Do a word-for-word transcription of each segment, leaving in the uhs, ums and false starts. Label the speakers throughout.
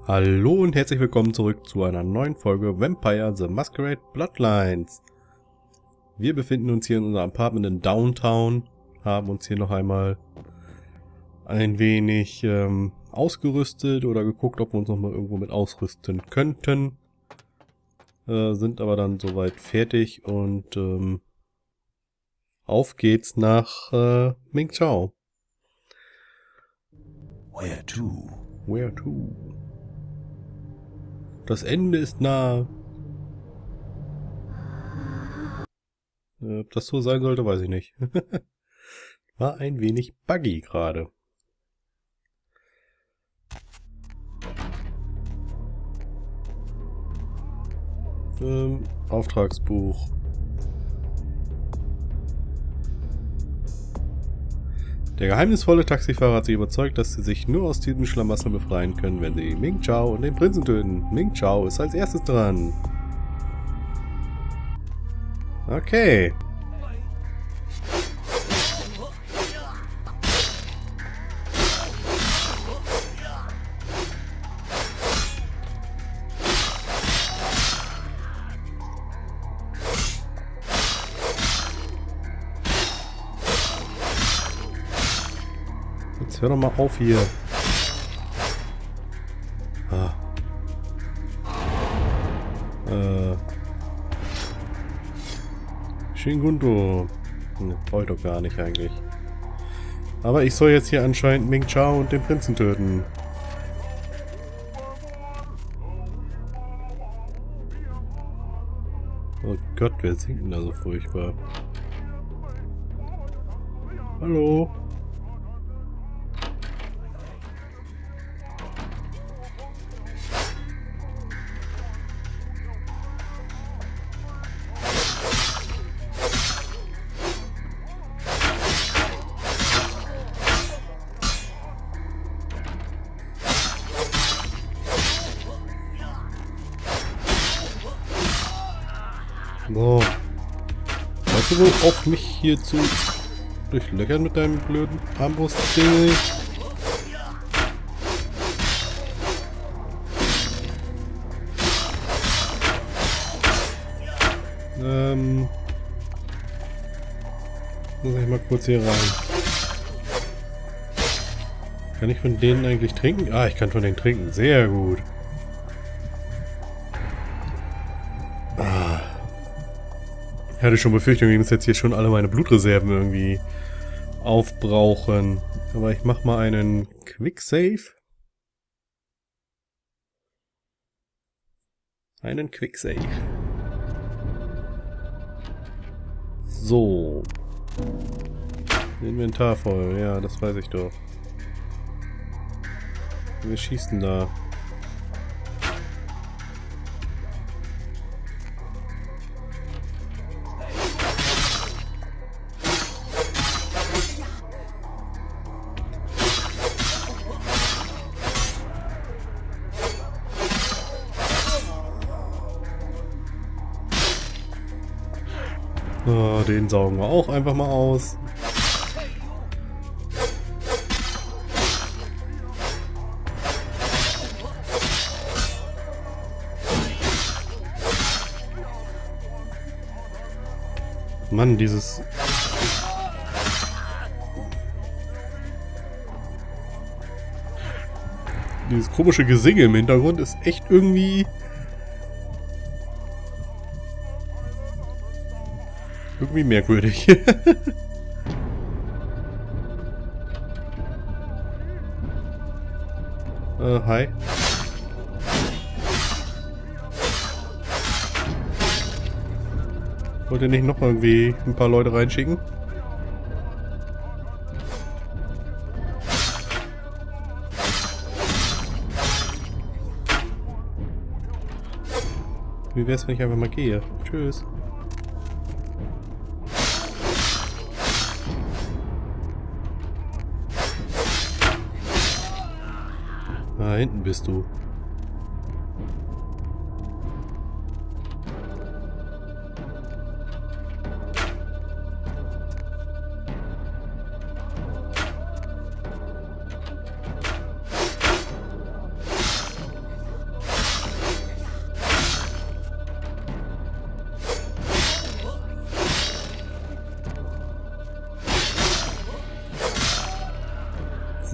Speaker 1: Hallo und herzlich willkommen zurück zu einer neuen Folge Vampire the Masquerade Bloodlines. Wir befinden uns hier in unserem Apartment in Downtown, haben uns hier noch einmal ein wenig ähm, ausgerüstet oder geguckt, ob wir uns noch mal irgendwo mit ausrüsten könnten. Äh, sind aber dann soweit fertig und ähm, auf geht's nach äh, Mingqiao.
Speaker 2: Where to?
Speaker 1: Where to? Das Ende ist nah. Ob das so sein sollte, weiß ich nicht. War ein wenig buggy gerade. Ähm, Auftragsbuch. Der geheimnisvolle Taxifahrer hat sich überzeugt, dass sie sich nur aus diesem Schlamassel befreien können, wenn sie Mingqiao und den Prinzen töten. Mingqiao ist als erstes dran. Okay. Jetzt hör doch mal auf hier. Ah. Äh. Shingunto. Ne, brauche ich doch gar nicht eigentlich. Aber ich soll jetzt hier anscheinend Mingqiao und den Prinzen töten. Oh Gott, wer singt denn da so furchtbar? Hallo? So. Weißt du, wo auf mich hier zu durchlöchern mit deinem blöden Armbrust-Ding? Ähm. Muss ich mal kurz hier rein. Kann ich von denen eigentlich trinken? Ah, ich kann von denen trinken. Sehr gut. Ich hatte schon Befürchtungen, dass jetzt hier schon alle meine Blutreserven irgendwie aufbrauchen. Aber ich mach mal einen Quick Save. Einen Quick Save. So. Inventar voll, ja, das weiß ich doch. Wir schießen da. Oh, den saugen wir auch einfach mal aus. Mann, dieses... Dieses komische Gesinge im Hintergrund ist echt irgendwie... Irgendwie merkwürdig. äh, hi. Wollt ihr nicht noch irgendwie ein paar Leute reinschicken? Wie wär's, wenn ich einfach mal gehe? Tschüss. Da hinten bist du.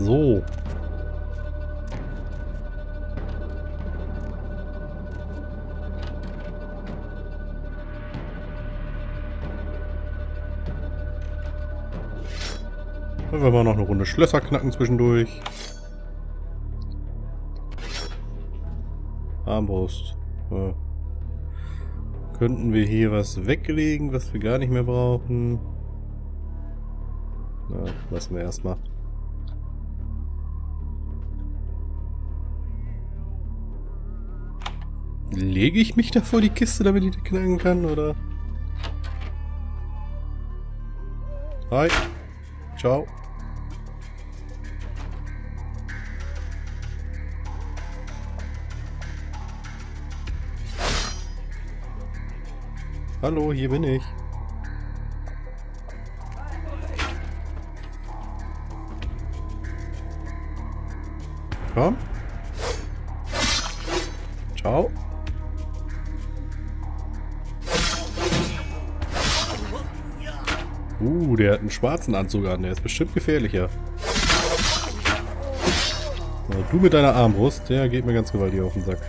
Speaker 1: So. Dann werden wir noch eine Runde Schlösser knacken zwischendurch. Armbrust. Ja. Könnten wir hier was weglegen, was wir gar nicht mehr brauchen? Na, lassen wir erstmal. Lege ich mich da vor die Kiste, damit ich die knacken kann, oder? Hi. Ciao. Hallo, hier bin ich. Komm. Ciao. Uh, der hat einen schwarzen Anzug an. Der ist bestimmt gefährlicher. Aber du mit deiner Armbrust, der geht mir ganz gewaltig auf den Sack.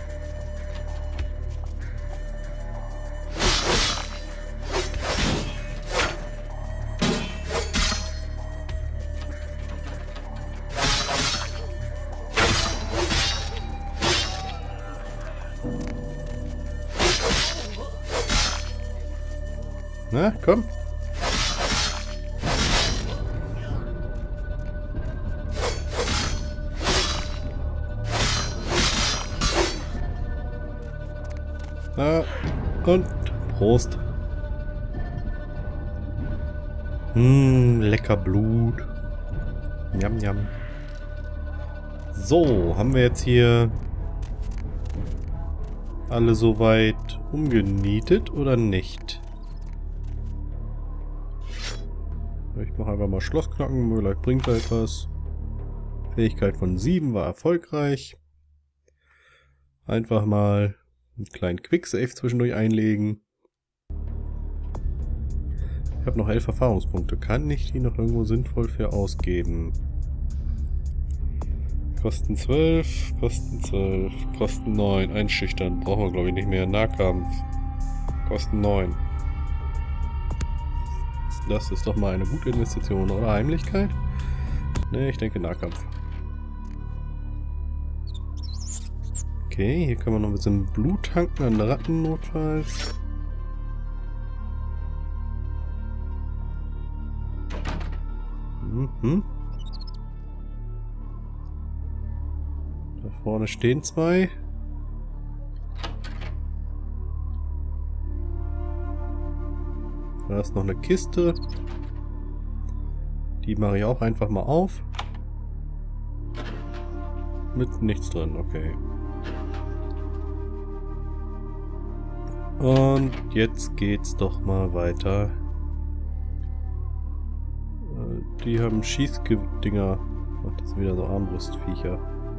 Speaker 1: Na, komm. Na, und Prost. Hm, lecker Blut. Jam, jam. So, haben wir jetzt hier alle soweit umgenietet oder nicht? Ich mache einfach mal Schlossknacken, vielleicht bringt er etwas. Fähigkeit von sieben war erfolgreich. Einfach mal einen kleinen Quicksave zwischendurch einlegen. Ich habe noch elf Erfahrungspunkte. Kann ich die noch irgendwo sinnvoll für ausgeben? Kosten zwölf, Kosten zwölf, Kosten neun. Einschüchtern brauchen wir glaube ich nicht mehr. Nahkampf. Kosten neun. Das ist doch mal eine gute Investition, oder? Heimlichkeit? Ne, ich denke Nahkampf. Okay, hier können wir noch ein bisschen Blut tanken an Ratten notfalls. Mhm. Da vorne stehen zwei. Da ist noch eine Kiste. Die mache ich auch einfach mal auf. Mit nichts drin, okay. Und jetzt geht's doch mal weiter. Die haben Schießdinger. Ach, das sind wieder so Armbrustviecher.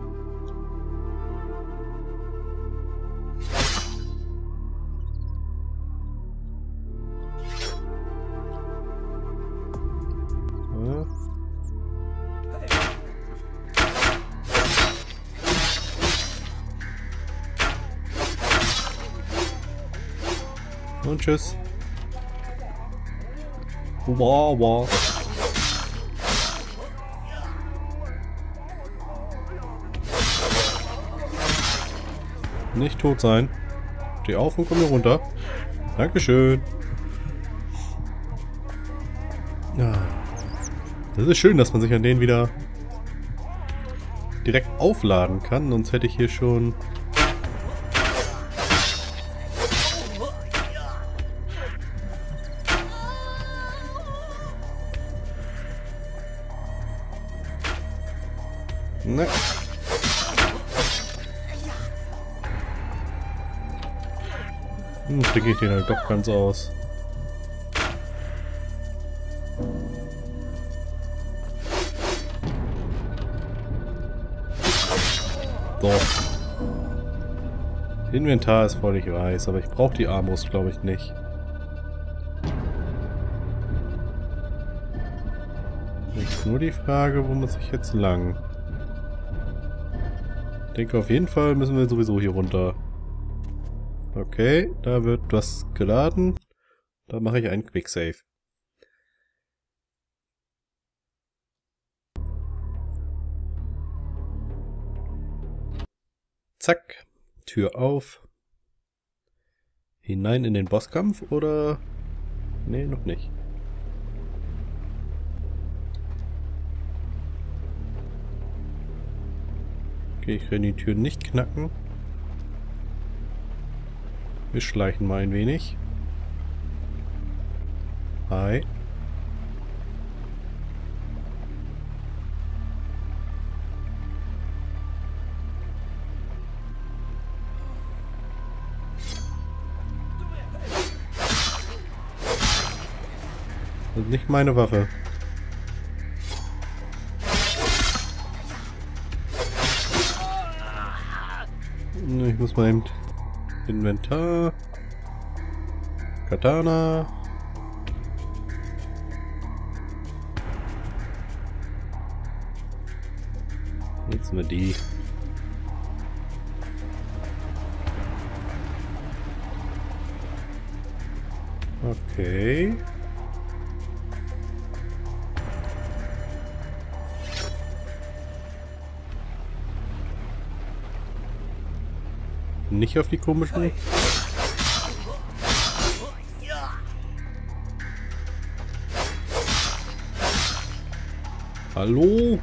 Speaker 1: Ja. Und tschüss. Wow, wow. Nicht tot sein. Steh auf und komm hier runter. Dankeschön. Ja. Das ist schön, dass man sich an denen wieder direkt aufladen kann. Sonst hätte ich hier schon... Ne. Hm, trinke ich den halt doch ganz aus. So. Inventar ist voll, ich weiß, aber ich brauche die Armbrust, glaube ich, nicht. Jetzt nur die Frage, wo muss ich jetzt lang? Ich denke, auf jeden Fall müssen wir sowieso hier runter. Okay, da wird was geladen. Da mache ich einen Quicksave. Zack, Tür auf. Hinein in den Bosskampf oder... Nee, noch nicht. Okay, ich kann die Tür nicht knacken. Wir schleichen mal ein wenig. Hi. Das ist nicht meine Waffe. Ich muss mal eben Inventar. Katana. Jetzt mal die. Okay. Nicht auf die komischen. Hallo?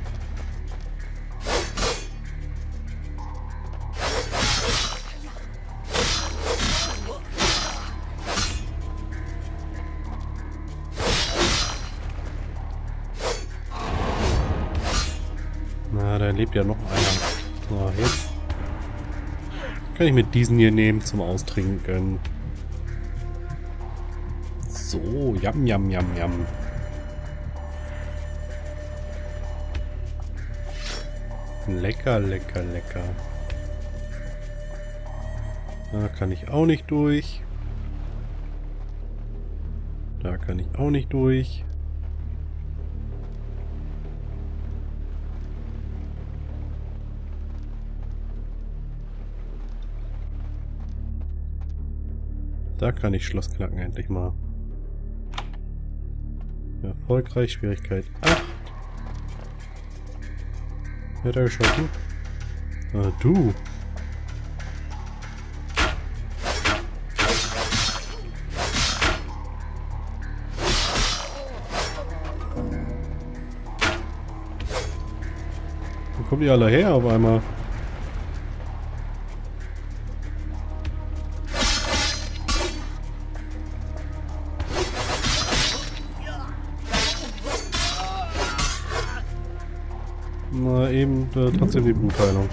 Speaker 1: Na, da lebt ja noch einer. So, jetzt kann ich mit diesen hier nehmen zum Austrinken. So, jam, jam, jam, jam. Lecker, lecker, lecker. Da kann ich auch nicht durch. Da kann ich auch nicht durch. Da kann ich Schloss knacken, endlich mal. Erfolgreich, Schwierigkeit acht. Wer hat er geschossen? Ah, du. Wo kommen die alle her auf einmal? Na, eben äh, trotzdem die Blutheilung.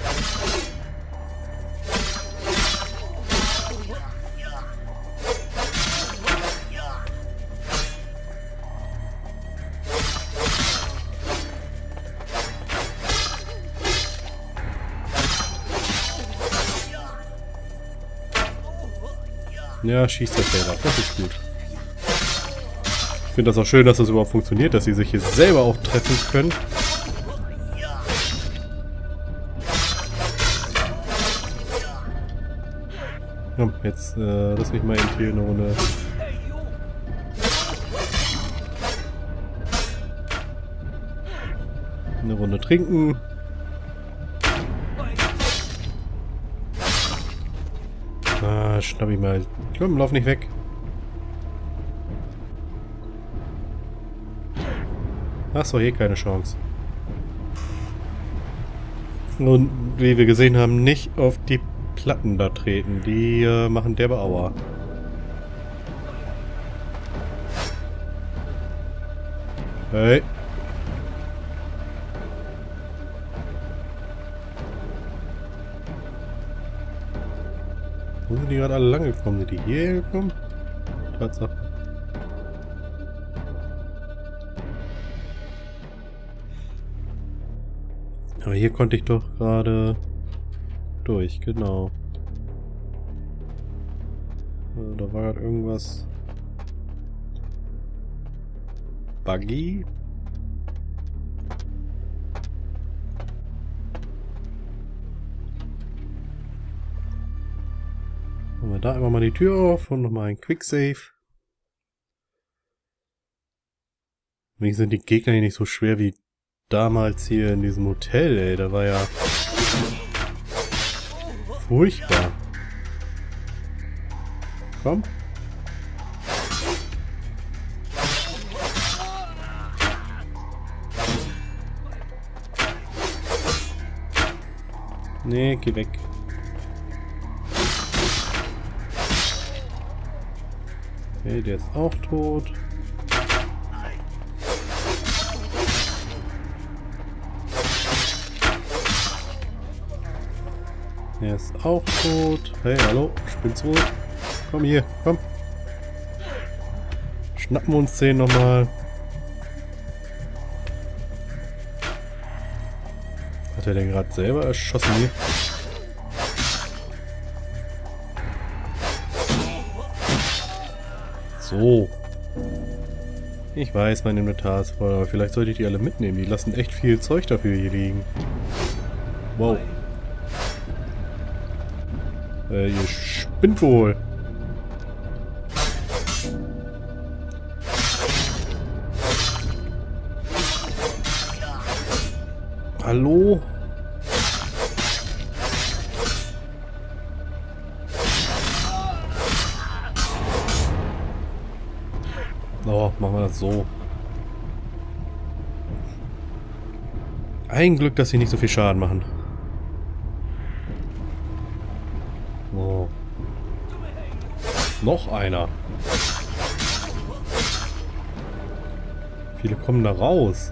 Speaker 1: Ja, schießt das selber. Das ist gut. Ich finde das auch schön, dass das überhaupt funktioniert, dass sie sich hier selber auch treffen können. Ja, jetzt äh, lass mich mal eben hier eine Runde. Eine Runde trinken. Ah, schnapp ich mal. Komm, lauf nicht weg. Ach so, hier keine Chance. Und wie wir gesehen haben, nicht auf die Platten da treten. Die äh, machen derbe Aua. Hey. Wo sind die gerade alle lang gekommen? Sind die hierher gekommen? Tatsache. Aber hier konnte ich doch gerade durch, genau. Da war gerade irgendwas. Buggy? Machen wir da einfach mal die Tür auf und nochmal ein Quicksave. Wegen sind die Gegner hier nicht so schwer wie damals hier in diesem Hotel, ey. Da war ja furchtbar. Komm. Nee, geh weg. Okay, der ist auch tot. Er ist auch tot. Hey, hallo, spinnst du? Komm hier, komm. Schnappen wir uns den nochmal. Hat er den gerade selber erschossen hier? So. Ich weiß, mein Inventar ist voll, aber vielleicht sollte ich die alle mitnehmen. Die lassen echt viel Zeug dafür hier liegen. Wow. Äh, ihr spinnt wohl. Hallo? Oh, machen wir das so. Ein Glück, dass sie nicht so viel Schaden machen. Oh. Noch einer. Viele kommen da raus.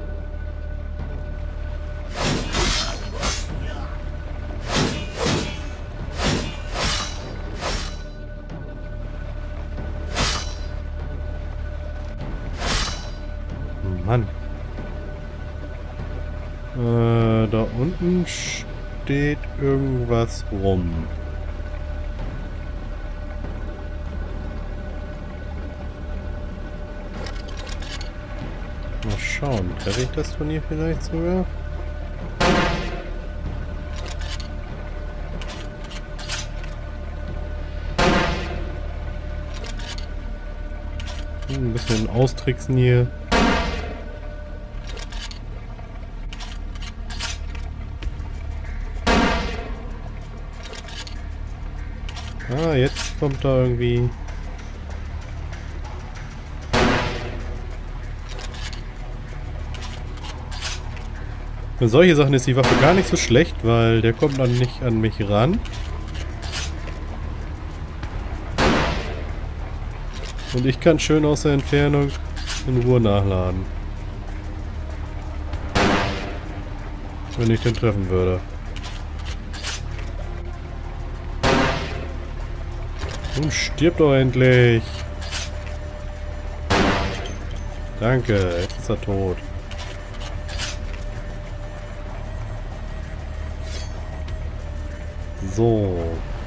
Speaker 1: Mann. Äh, da unten steht irgendwas rum. Mal schauen, treffe ich das von hier vielleicht sogar? Hm, ein bisschen austricksen hier. Ah, jetzt kommt da irgendwie... Für solche Sachen ist die Waffe gar nicht so schlecht, weil der kommt dann nicht an mich ran. Und ich kann schön aus der Entfernung in Ruhe nachladen. Wenn ich den treffen würde. Nun stirb doch endlich! Danke, jetzt ist er tot. So.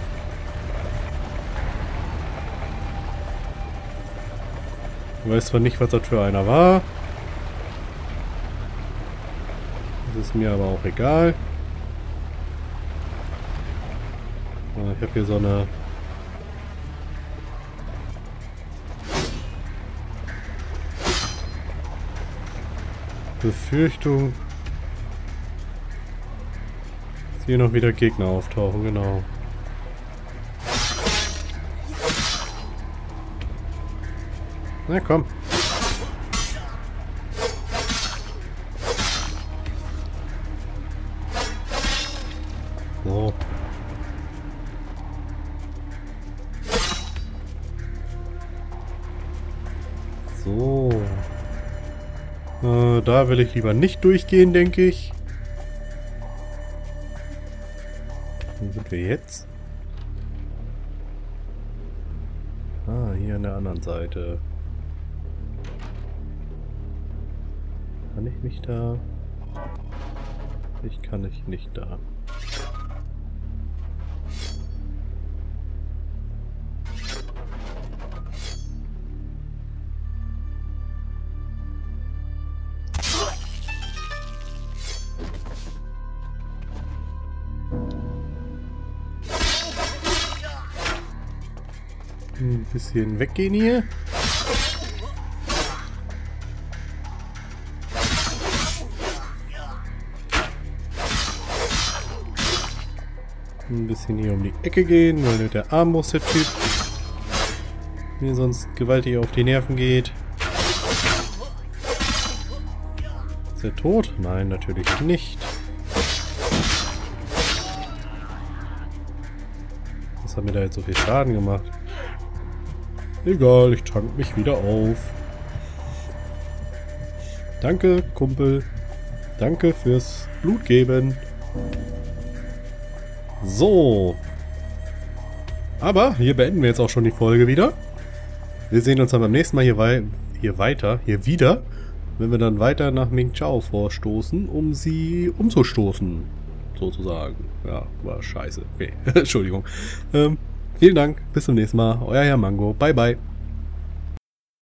Speaker 1: Ich weiß zwar nicht, was das für einer war. Das ist mir aber auch egal. Ich habe hier so eine... Befürchtung, dass hier noch wieder Gegner auftauchen, genau. Na komm. So. So. Äh, da will ich lieber nicht durchgehen, denke ich. Wo sind wir jetzt? Ah, hier an der anderen Seite. Kann ich mich da? Ich kann ich nicht da. Ein bisschen weggehen hier. Ein bisschen hier um die Ecke gehen, weil der Armbrust der Typ mir sonst gewaltig auf die Nerven geht. Ist er tot? Nein, natürlich nicht. Was hat mir da jetzt so viel Schaden gemacht? Egal, ich tank mich wieder auf. Danke, Kumpel. Danke fürs Blut geben. So. Aber hier beenden wir jetzt auch schon die Folge wieder. Wir sehen uns dann beim nächsten Mal hier, wei hier weiter, hier wieder, wenn wir dann weiter nach Ming Chao vorstoßen, um sie umzustoßen. Sozusagen. Ja, war scheiße. Okay, Entschuldigung. Ähm, vielen Dank, bis zum nächsten Mal. Euer Herr Mango. Bye, bye.